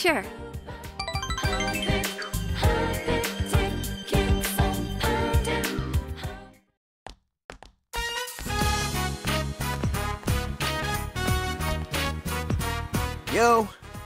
Sure. Yo.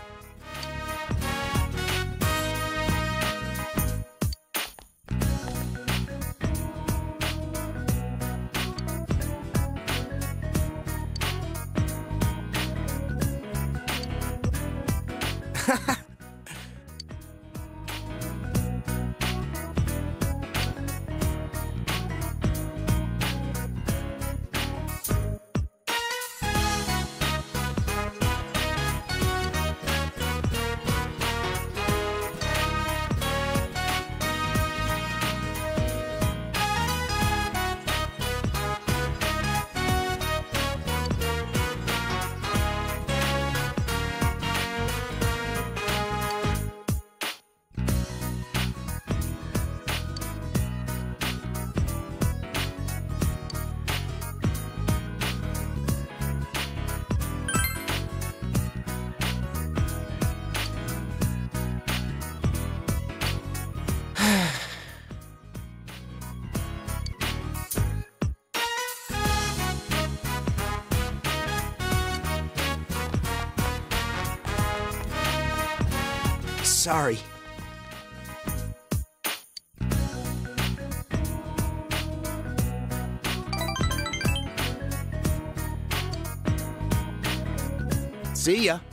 Sorry. See ya.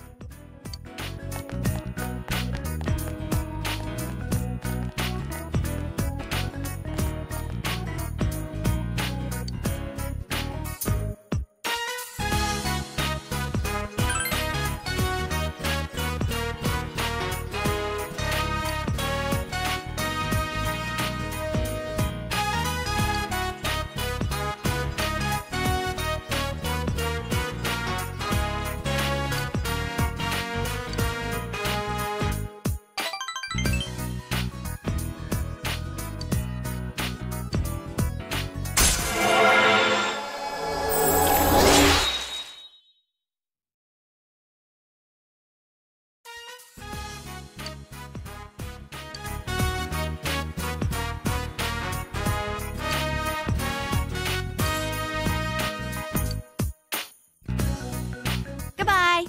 Goodbye.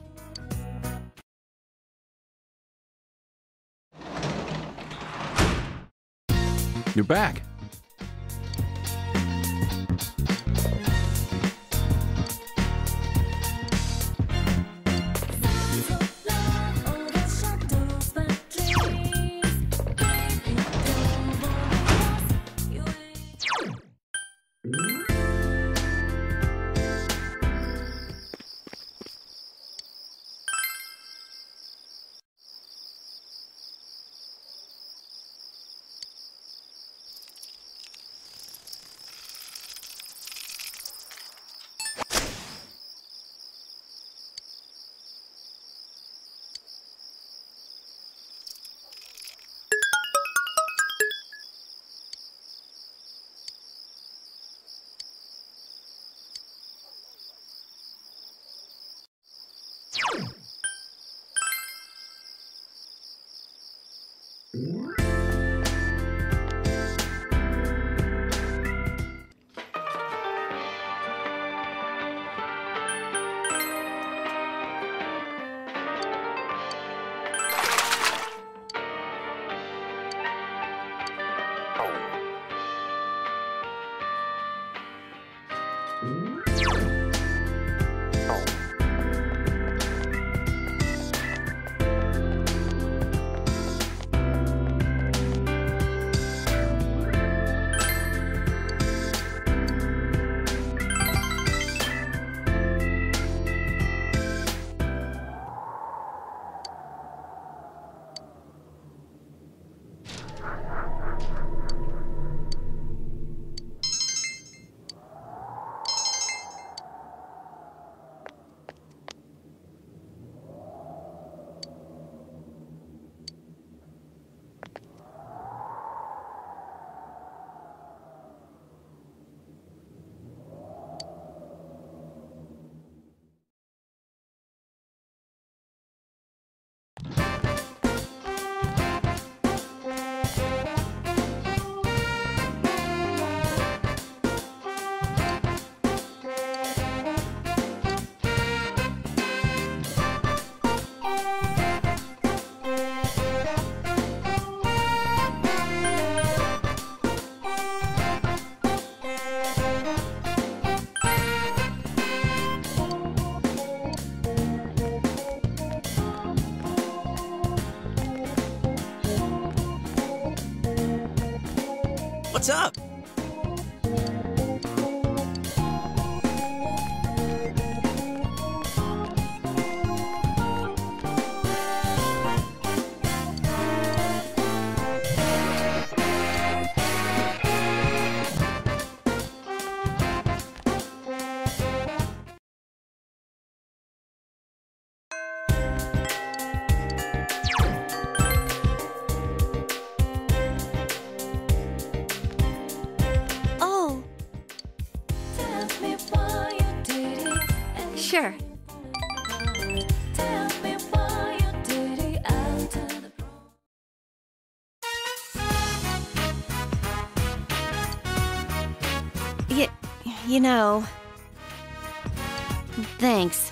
You're back. What's up? Oh. Sure. You know... Thanks.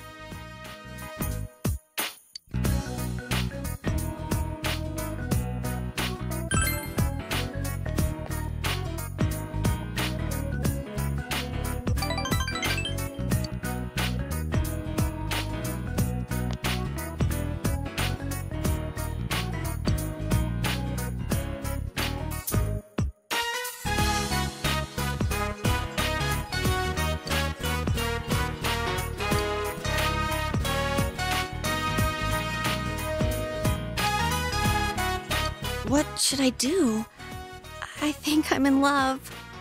What should I do? I think I'm in love.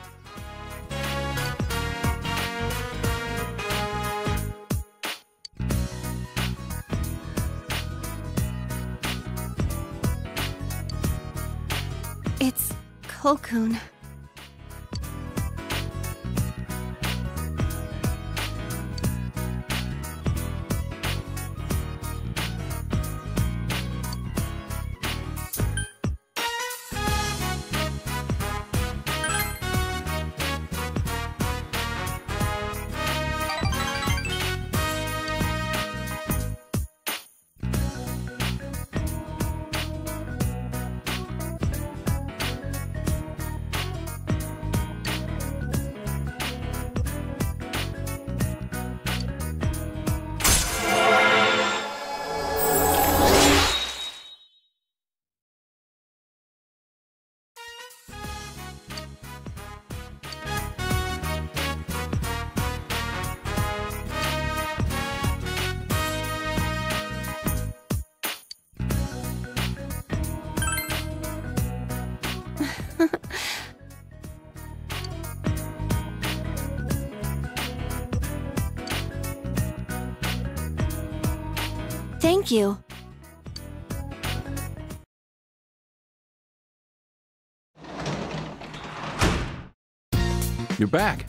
It's Cocoon. Thank you. You're back.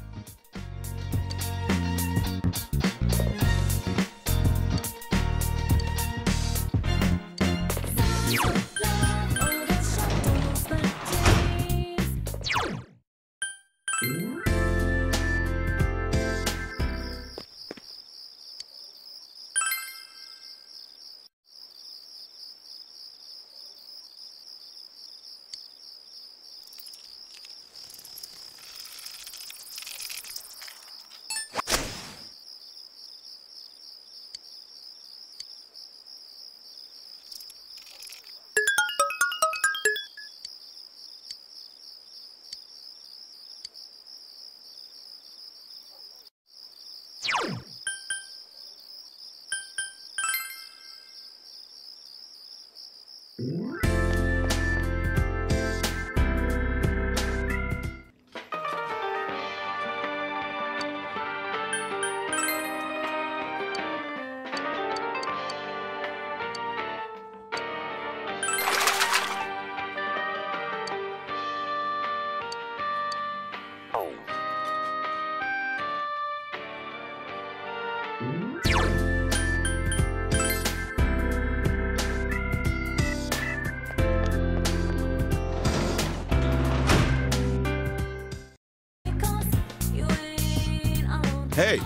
Hey!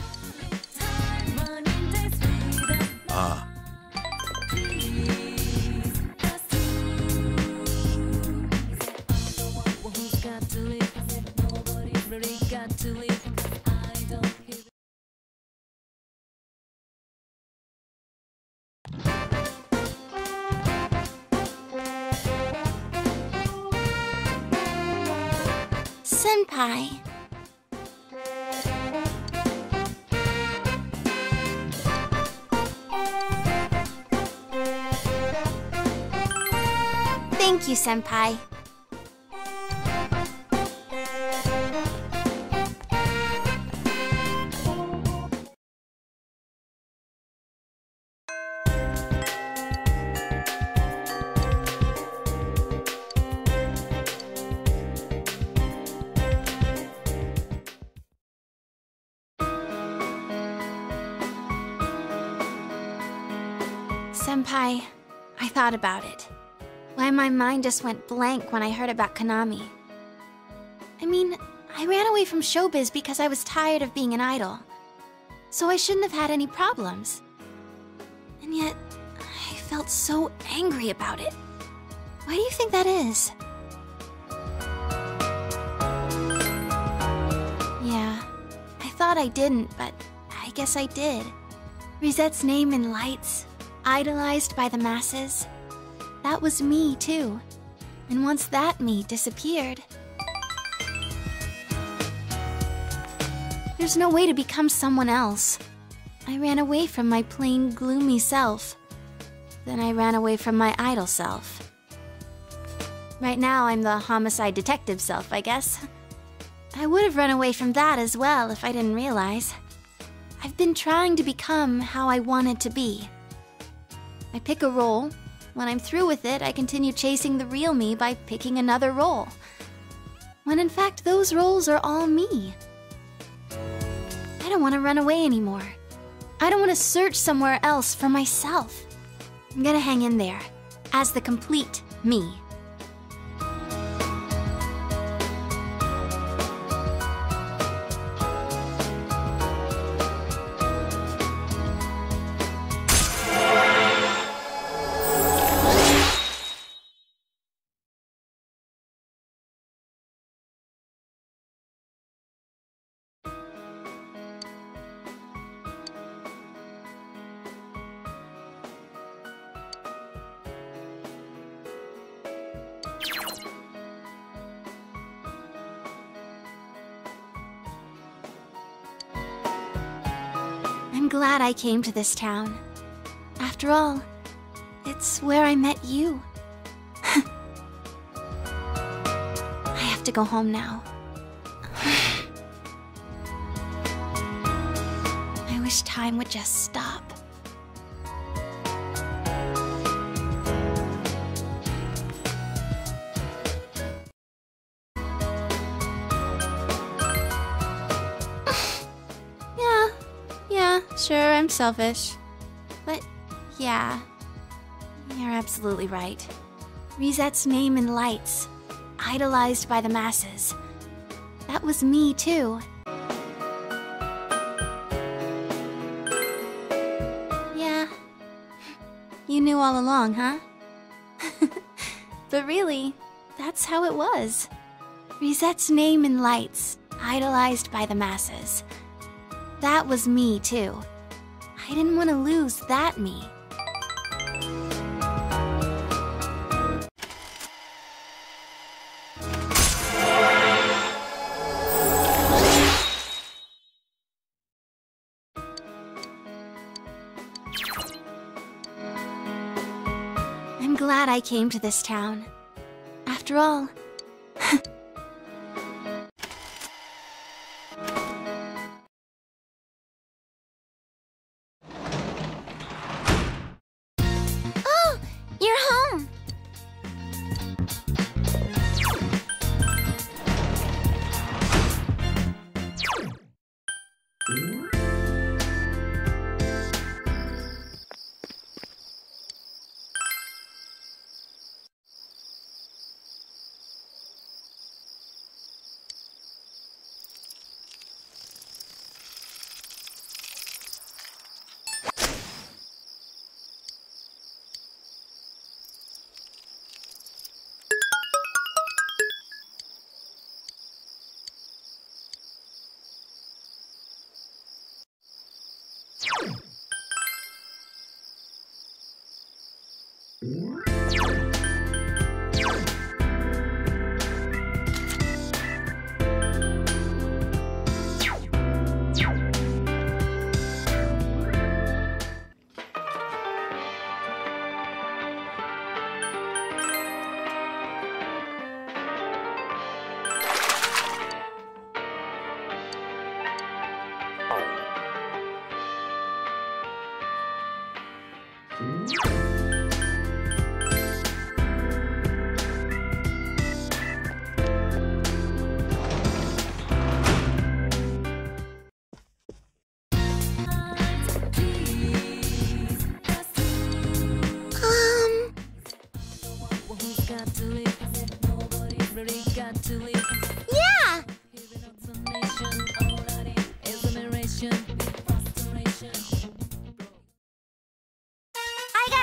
Senpai. Thank you, Senpai. Senpai, I thought about it. Why my mind just went blank when I heard about Konami. I mean, I ran away from showbiz because I was tired of being an idol. So I shouldn't have had any problems. And yet, I felt so angry about it. Why do you think that is? Yeah, I thought I didn't, but I guess I did. Rizette's name in lights, idolized by the masses. That was me, too. And once that me disappeared, there's no way to become someone else. I ran away from my plain, gloomy self. Then I ran away from my idol self. Right now, I'm the homicide detective self, I guess. I would have run away from that as well if I didn't realize. I've been trying to become how I wanted to be. I pick a role. When I'm through with it, I continue chasing the real me by picking another role. When in fact, those roles are all me. I don't want to run away anymore. I don't want to search somewhere else for myself. I'm gonna hang in there, as the complete me. I'm glad I came to this town. After all, it's where I met you. I have to go home now. I wish time would just stop. Sure, I'm selfish. But, yeah, you're absolutely right. Rizette's name in lights, idolized by the masses. That was me, too. Yeah, you knew all along, huh? But really, that's how it was. Rizette's name in lights, idolized by the masses. That was me, too. I didn't want to lose that me. I'm glad I came to this town. After all,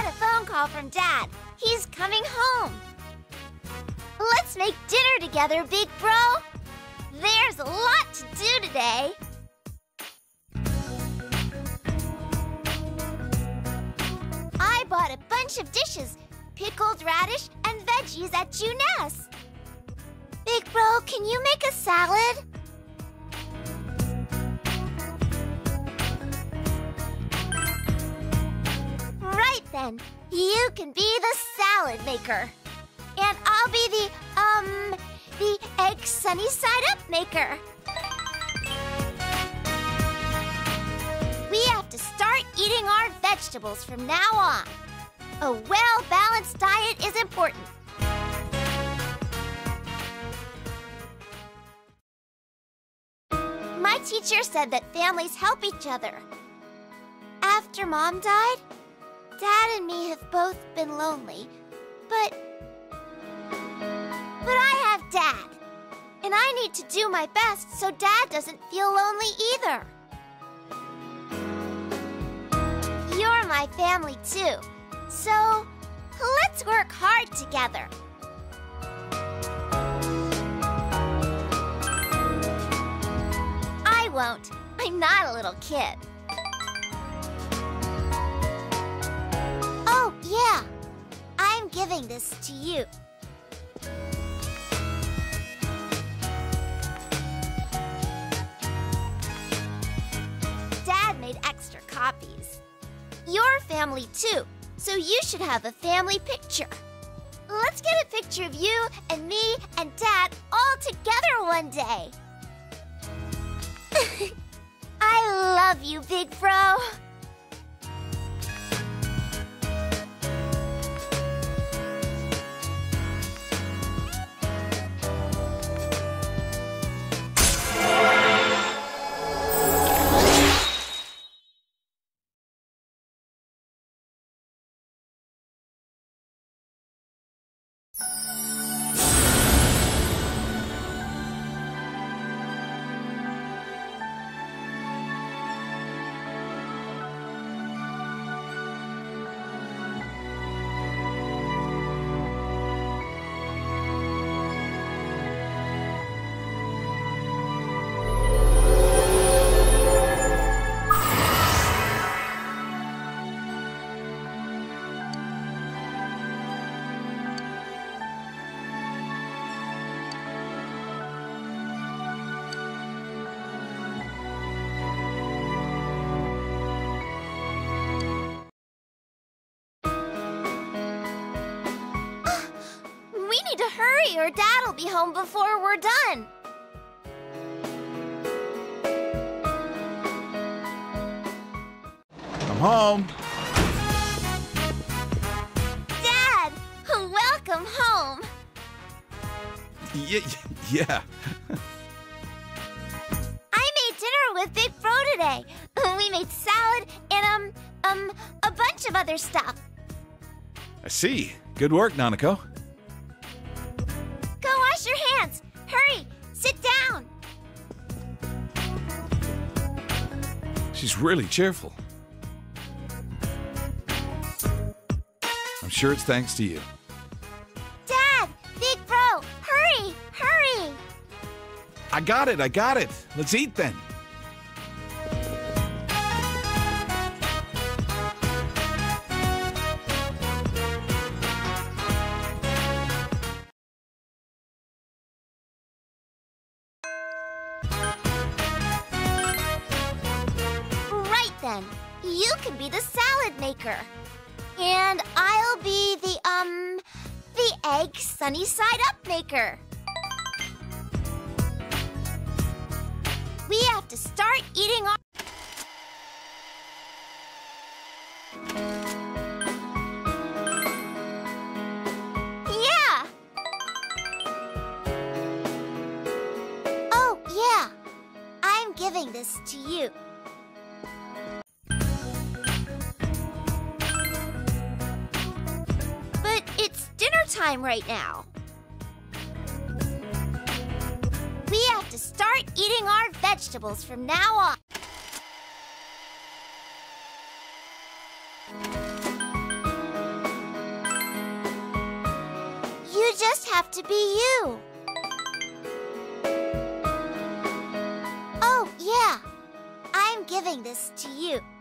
got a phone call from Dad. He's coming home. Let's make dinner together, big bro. There's a lot to do today. I bought a bunch of dishes, pickled radish and veggies at Juness. Big bro, can you make a salad? Right then, you can be the salad maker. And I'll be the egg sunny side up maker. We have to start eating our vegetables from now on. A well-balanced diet is important. My teacher said that families help each other. After Mom died, Dad and me have both been lonely, but I have Dad, and I need to do my best so Dad doesn't feel lonely either. You're my family too, so let's work hard together. I won't. I'm not a little kid. Oh, yeah. I'm giving this to you. Dad made extra copies. Your family too, so you should have a family picture. Let's get a picture of you and me and Dad all together one day. I love you, big bro. We need to hurry or Dad'll be home before we're done. I'm home. Dad, welcome home. Yeah. I made dinner with Big Bro today. We made salad and, a bunch of other stuff. I see. Good work, Nanako. Go wash your hands. Hurry, sit down. She's really cheerful. I'm sure it's thanks to you. Dad, Big Bro, hurry, hurry. I got it. Let's eat then. Right then, you can be the salad maker. And I'll be the egg sunny side up maker. We have to start eating our... Yeah! Oh, yeah. I'm giving this to you. But it's dinner time right now. We have to start eating our vegetables from now on. have to be you. Oh, yeah. I'm giving this to you.